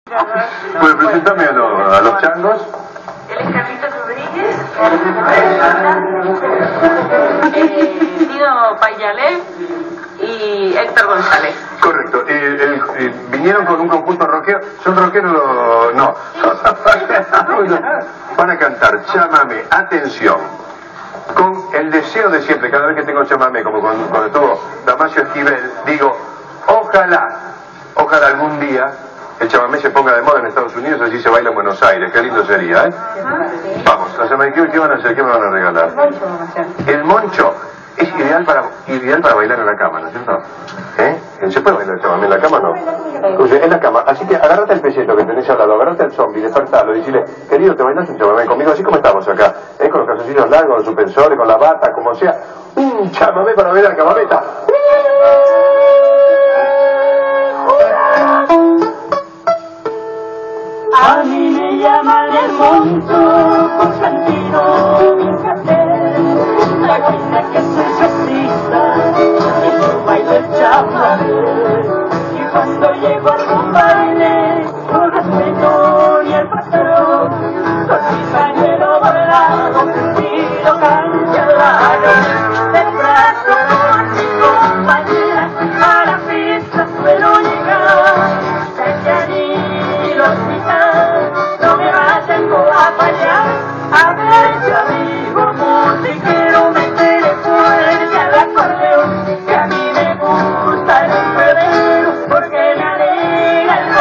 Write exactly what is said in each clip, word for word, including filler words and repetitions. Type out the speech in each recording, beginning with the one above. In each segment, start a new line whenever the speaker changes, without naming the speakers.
Pues presentame a, lo, a los changos.
Él es Carlitos Rodríguez, eh, Tino Payalé y Héctor González.
Correcto. Y, el, y vinieron con un conjunto rockero. ¿Son rockeros? Lo, no. Van a cantar Chámame, atención, con el deseo de siempre. Cada vez que tengo Chámame, como cuando, cuando estuvo Damasio Esquivel, digo, ojalá, ojalá algún día el chamamé se ponga de moda en Estados Unidos, así se baila en Buenos Aires. Qué lindo sería, ¿eh? Vamos, la semana que viene, ¿qué van a hacer? ¿Qué me van a regalar?
El moncho van a hacer.
El moncho es ideal para, ideal para bailar en la cama, ¿no es cierto? ¿Eh? ¿Se puede bailar el chamamé en la cama, no? Pues en la cama. Así que agárrate el peseto que tenés al lado, agárrate al zombie, despertalo y decirle, querido, ¿te bailas un chamamé conmigo? Así como estamos acá, ¿eh? Con los calzoncillos largos, los suspensores, con la bata, como sea. Un chamamé para bailar camameta.
A mí me llaman el monstruo Constantino Micael, la vaina que soy racista y yo bailo el chamamé. Y cuando llego a un baile no respeto ni el patrón, con mi pañuelo volado tiro cancelado. El brazo con mi compañera a la fiesta suelo llegar, sé que ni los hospital no me vayan a fallar. A ver, yo amigo musiquero, métele fuerte al acordeón, que a mí me gusta el enredero porque me alegra el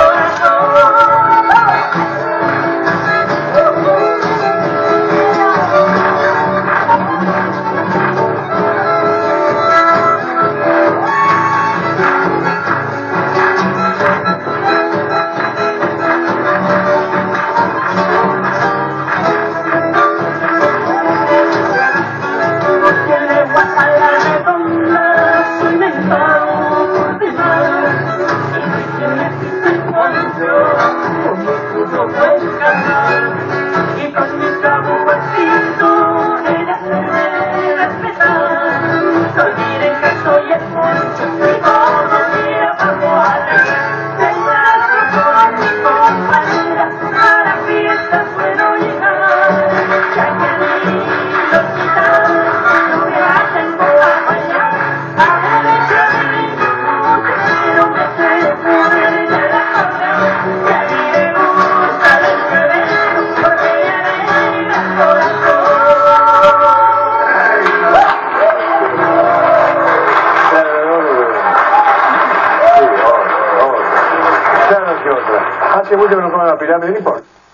y con mi trabucito el hacerme respetar. No olviden que soy el moncho y todo mira para el brazo con mi compañera a la fiesta suelo llegar, ya que ni los hospital no me hacen a fallar. A ver, yo amigo, te quiero meter fuerte a la acordeón, que a mí me gusta el enredero porque me alegra el corazón.
Hace mucho que no come la pirámide, no importa.